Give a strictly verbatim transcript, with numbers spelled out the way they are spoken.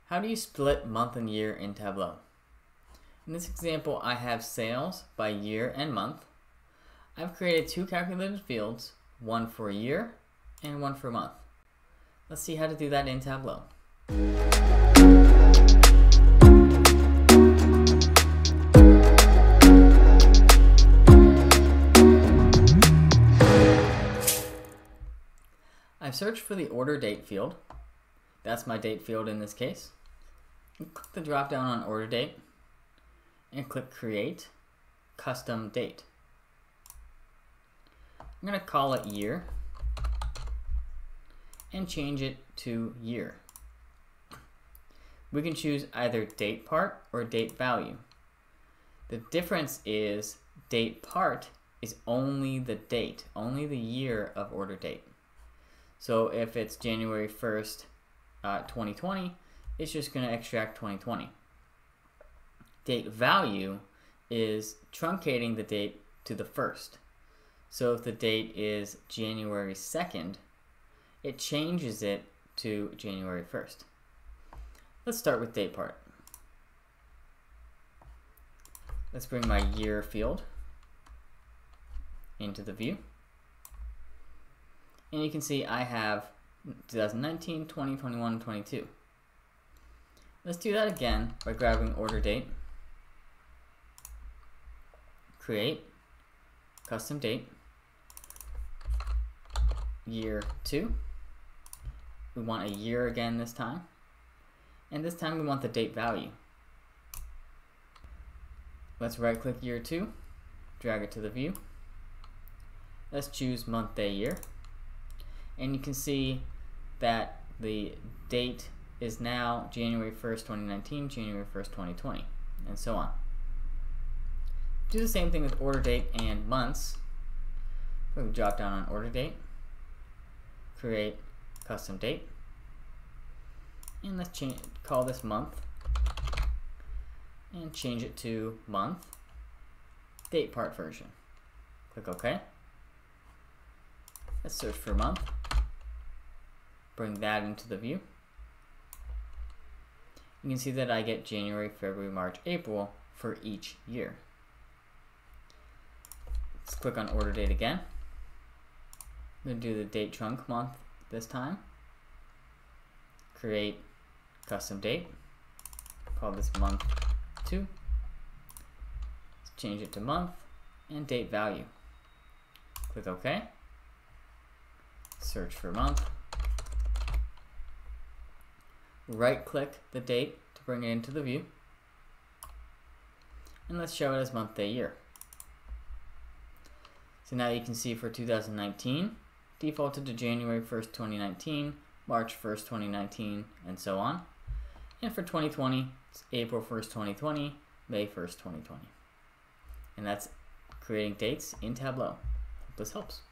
How do you split month and year in Tableau? In this example, I have sales by year and month. I've created two calculated fields, one for year and one for month. Let's see how to do that in Tableau. I've searched for the order date field. That's my date field in this case. And click the drop down on order date and click create custom date. I'm going to call it year and change it to year. We can choose either date part or date value. The difference is date part is only the date, only the year of order date. So if it's January first, uh, twenty twenty, it's just going to extract twenty twenty. Date value is truncating the date to the first. So if the date is January second, it changes it to January first. Let's start with date part. Let's bring my year field into the view. And you can see I have twenty nineteen, twenty, twenty-one, and twenty-two. Let's do that again by grabbing order date, create, custom date, year two. We want a year again this time. And this time we want the date value. Let's right click year two, drag it to the view. Let's choose month, day, year. And you can see that the date is now January first, twenty nineteen, January first, twenty twenty, and so on. Do the same thing with order date and months. We'll drop down on order date, create custom date, and let's change, call this month, and change it to month, date part version. Click OK. Let's search for month. Bring that into the view. You can see that I get January, February, March, April for each year. Let's click on order date again. I'm going to do the date trunk month this time. Create custom date. Call this month two. Let's change it to month and date value. Click OK. Search for month. Right click the date to bring it into the view. And let's show it as month, day, year. So now you can see for two thousand nineteen, defaulted to January first, twenty nineteen, March first, twenty nineteen, and so on. And for twenty twenty, it's April first, twenty twenty, May first, twenty twenty. And that's creating dates in Tableau. Hope this helps.